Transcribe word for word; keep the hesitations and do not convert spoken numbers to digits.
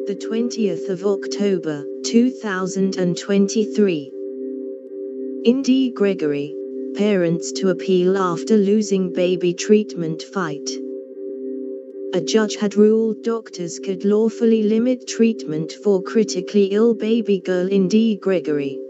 the twentieth of October, two thousand twenty-three. Indi Gregory, parents to appeal after losing baby treatment fight. A judge had ruled doctors could lawfully limit treatment for critically ill baby girl Indi Gregory.